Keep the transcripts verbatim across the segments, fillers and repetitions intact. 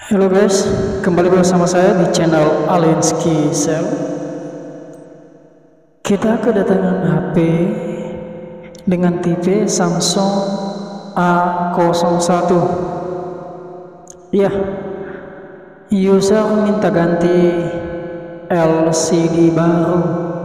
Halo guys, kembali bersama saya di channel Alinsky Cell. Kita kedatangan H P dengan tipe Samsung A nol satu. Ya, user minta ganti L C D baru.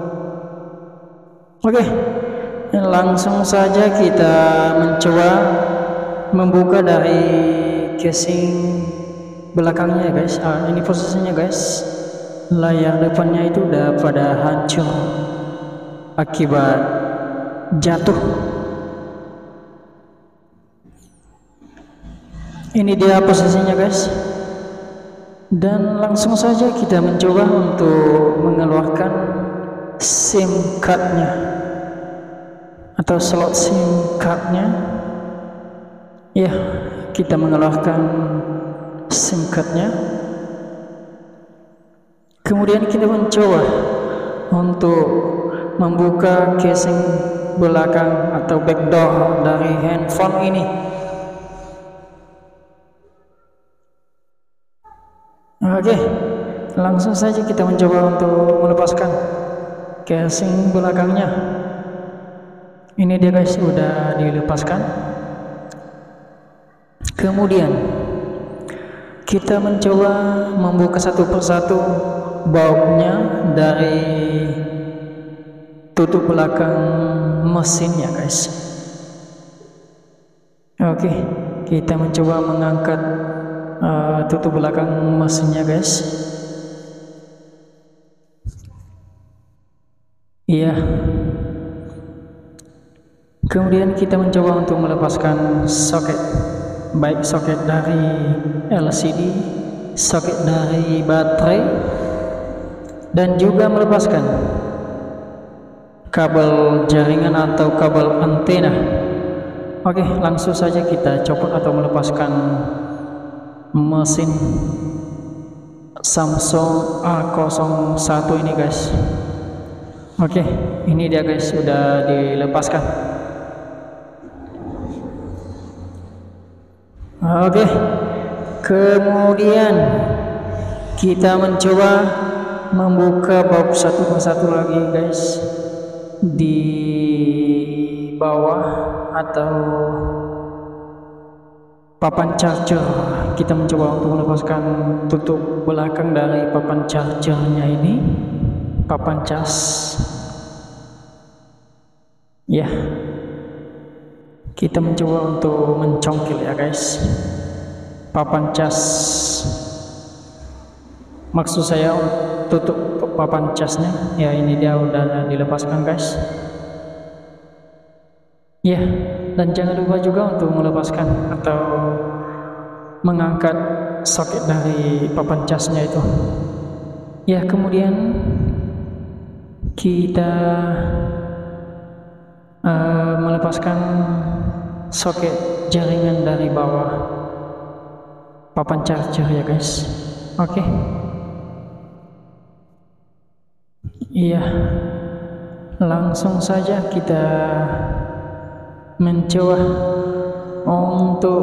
Oke, langsung saja kita mencoba membuka dari casing belakangnya guys. Ah, ini posisinya guys, layar depannya itu udah pada hancur akibat jatuh. Ini dia posisinya guys, dan langsung saja kita mencoba untuk mengeluarkan SIM cardnya atau slot SIM cardnya. Ya, kita mengeluarkan SIM cardnya. Kemudian kita mencoba untuk membuka casing belakang atau backdoor dari handphone ini. Oke, langsung saja kita mencoba untuk melepaskan casing belakangnya. Ini dia guys, udah dilepaskan. Kemudian kita mencoba membuka satu persatu bautnya dari tutup belakang mesinnya guys. Oke, kita mencoba mengangkat uh, tutup belakang mesinnya guys. Iya. Kemudian kita mencoba untuk melepaskan soket, baik soket dari L C D, soket dari baterai, dan juga melepaskan kabel jaringan atau kabel antena. Oke, langsung saja kita copot atau melepaskan mesin Samsung A nol satu ini guys. Oke, ini dia guys, sudah dilepaskan. Oke, kemudian kita mencoba membuka baut satu persatu lagi guys di bawah atau papan charger. Kita mencoba untuk melepaskan tutup belakang dari papan chargernya ini, papan cas. Ya, kita mencoba untuk mencongkel ya guys papan cas, maksud saya tutup papan casnya. Ya, ini dia udah dilepaskan guys. Ya, dan jangan lupa juga untuk melepaskan atau mengangkat soket dari papan casnya itu. Ya, kemudian kita uh, melepaskan soket jaringan dari bawah papan charger ya guys. Oke. Iya, langsung saja kita mencoba untuk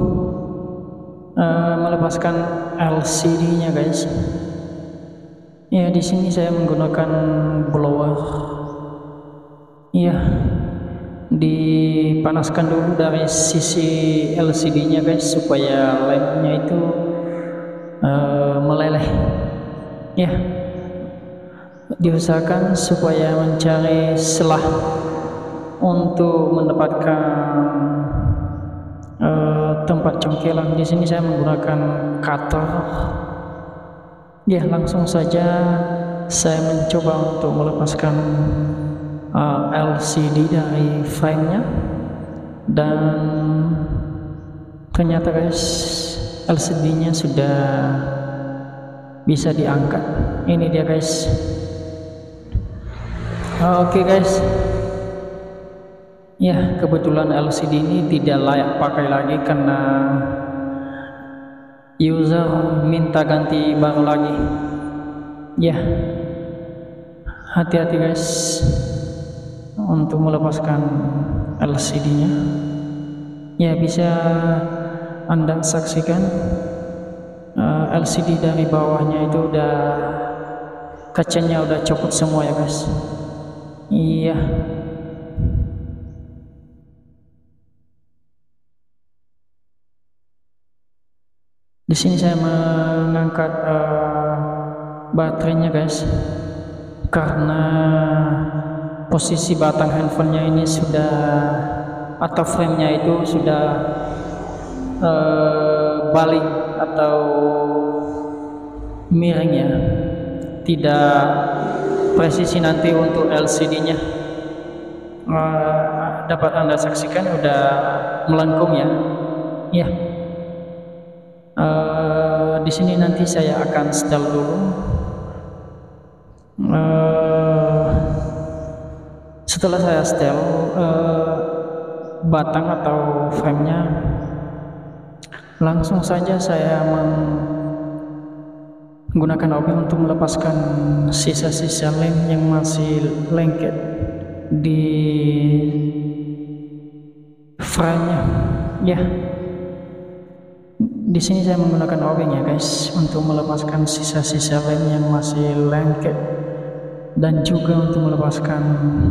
uh, melepaskan L C D-nya guys. Ya, di sini saya menggunakan blower. Iya, dipanaskan dulu dari sisi L C D-nya guys supaya lamp-nya itu uh, meleleh. Ya, diusahakan supaya mencari selah untuk mendapatkan uh, tempat congkelan. Di sini saya menggunakan cutter. Ya, langsung saja saya mencoba untuk melepaskan uh, L C D dari frame-nya, dan ternyata guys L C D-nya sudah bisa diangkat. Ini dia guys. Oke okay guys, ya kebetulan L C D ini tidak layak pakai lagi karena user minta ganti baru lagi. Ya, hati-hati guys untuk melepaskan L C D-nya. Ya, bisa Anda saksikan uh, L C D dari bawahnya itu udah kacanya udah copot semua ya guys. Iya. Di sini saya mengangkat uh, baterainya guys, karena posisi batang handphonenya ini sudah, atau framenya itu sudah uh, balik atau miring ya, tidak presisi nanti untuk L C D-nya. Uh, dapat Anda saksikan udah melengkung ya. Ya. Uh, di sini nanti saya akan setel dulu. Uh, setelah saya setel uh, batang atau frame-nya, langsung saja saya menggunakan obeng untuk melepaskan sisa-sisa lem yang masih lengket di frame-nya. Ya. Di sini saya menggunakan obeng ya guys, untuk melepaskan sisa-sisa lem yang masih lengket, dan juga untuk melepaskan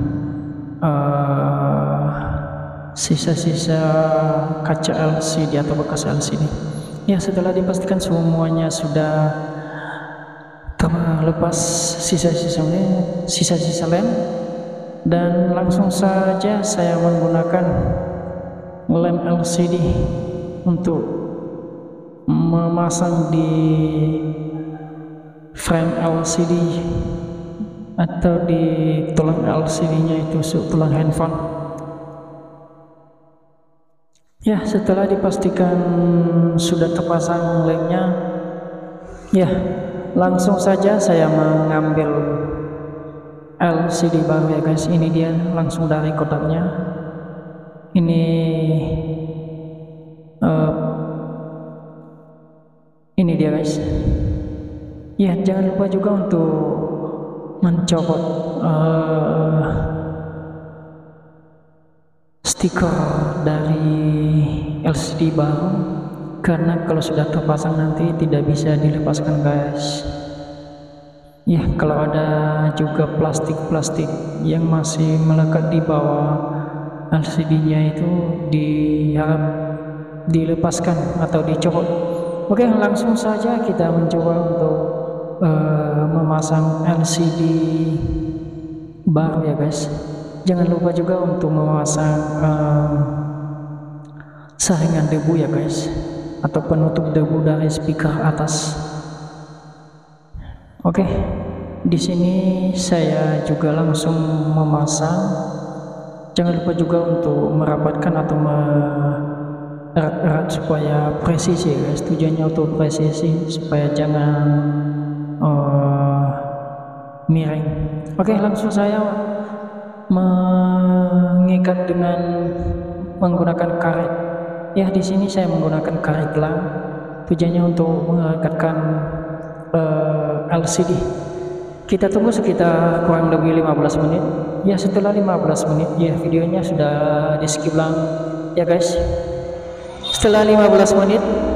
sisa-sisa uh, kaca L C D atau bekas L C D. Ya, setelah dipastikan semuanya sudah terlepas sisa-sisa lem, sisa-sisa lem, dan langsung saja saya menggunakan lem L C D untuk memasang di frame L C D atau di tulang L C D-nya itu, tulang handphone. Ya, setelah dipastikan sudah terpasang lemnya, ya langsung saja saya mengambil L C D baru ya guys. Ini dia langsung dari kotaknya. Ini uh, ini dia guys. Ya, jangan lupa juga untuk mencopot uh, stiker dari L C D baru, karena kalau sudah terpasang nanti tidak bisa dilepaskan guys. Ya, kalau ada juga plastik-plastik yang masih melekat di bawah L C D-nya itu diharap dilepaskan atau dicopot. Oke, langsung saja kita mencoba untuk uh, memasang L C D baru ya guys. Jangan lupa juga untuk memasang uh, saringan debu ya guys, atau penutup debu dari speaker atas. Oke, di sini saya juga langsung memasang. Jangan lupa juga untuk merapatkan atau erat-erat supaya presisi guys. Tujuannya untuk presisi supaya jangan uh, miring. Oke, langsung saya mengikat dengan menggunakan karet. Ya, di sini saya menggunakan karet gelang. Tujuannya untuk mengikatkan uh, L C D. Kita tunggu sekitar kurang lebih lima belas menit. Ya, setelah lima belas menit, ya videonya sudah di skip lang ya guys. Setelah lima belas menit,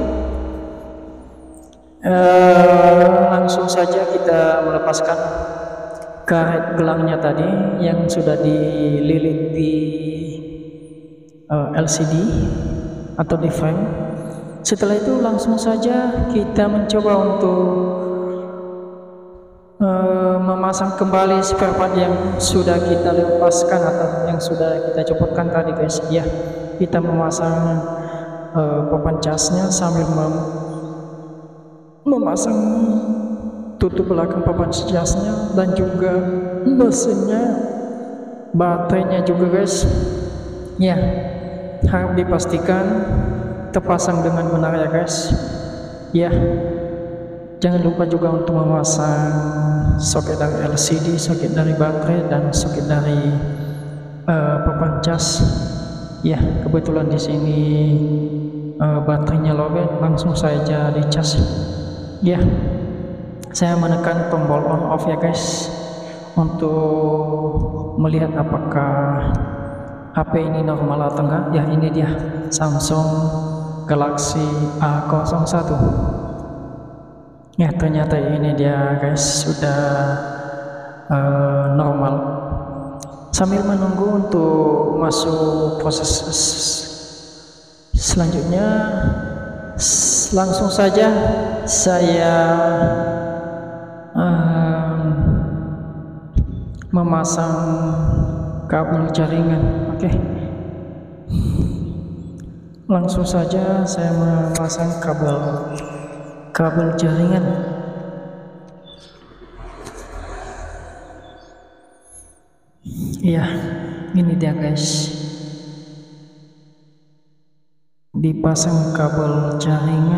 uh, langsung saja kita melepaskan karet gelangnya tadi yang sudah dililit di uh, L C D atau di frame. Setelah itu langsung saja kita mencoba untuk uh, memasang kembali spare part yang sudah kita lepaskan atau yang sudah kita copotkan tadi guys. Ya, kita memasang Uh, papan casnya sambil mem memasang tutup belakang papan casnya, dan juga mesinnya, baterainya juga guys. Ya, harap dipastikan terpasang dengan benar ya guys. Ya, jangan lupa juga untuk memasang soket dari L C D, soket dari baterai, dan soket dari uh, papan cas. Ya, kebetulan di sini uh, baterainya lowbat, langsung saja dicas. Ya, saya menekan tombol on off ya guys, untuk melihat apakah H P ini normal atau enggak. Ya, ini dia Samsung Galaxy A nol satu. Ya, ternyata ini dia guys, sudah uh, normal. Sambil menunggu untuk masuk proses selanjutnya, langsung saja saya um, memasang kabel jaringan. Oke, okay. Langsung saja saya memasang kabel kabel jaringan. Iya, ini dia guys, dipasang kabel jaringan.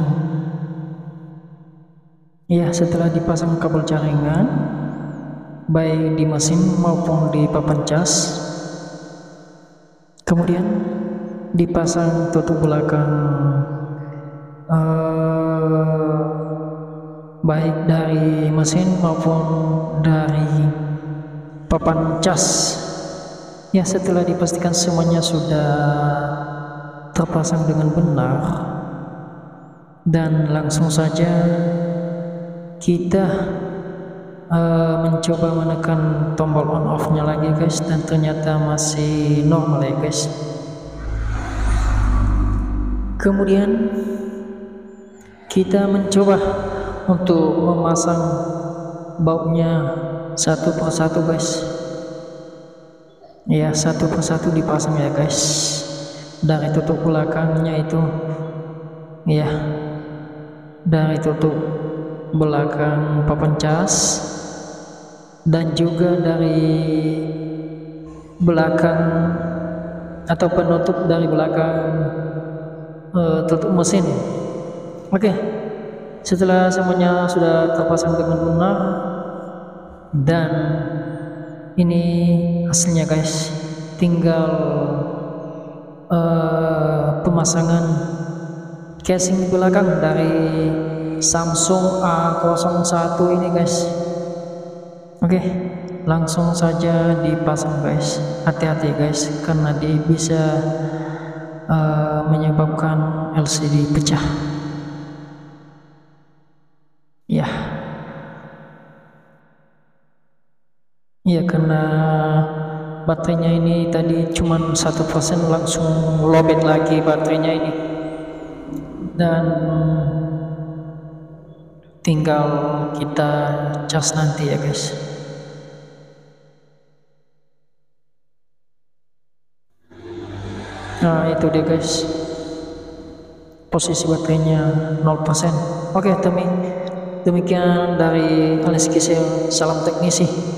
Iya, setelah dipasang kabel jaringan baik di mesin maupun di papan cas, kemudian dipasang tutup belakang uh, baik dari mesin maupun dari papan cas. Ya, setelah dipastikan semuanya sudah terpasang dengan benar, dan langsung saja kita uh, mencoba menekan tombol on off nya lagi guys, dan ternyata masih normal ya guys. Kemudian kita mencoba untuk memasang bautnya satu persatu guys. Ya, satu persatu dipasang ya guys, dari tutup belakangnya itu, ya, dari tutup belakang papan cas, dan juga dari belakang atau penutup dari belakang uh, tutup mesin. Oke, setelah semuanya sudah terpasang dengan benar, dan ini hasilnya guys, tinggal uh, pemasangan casing di belakang dari Samsung A nol satu ini guys. Oke, langsung saja dipasang guys. Hati-hati guys, karena dia bisa uh, menyebabkan L C D pecah. Ya, ya, karena baterainya ini tadi cuma satu persen, langsung lowbat lagi baterainya ini, dan tinggal kita cas nanti ya guys. Nah, itu dia guys, posisi baterainya nol persen. Oke, demi demikian dari Alex Kisel, salam teknisi.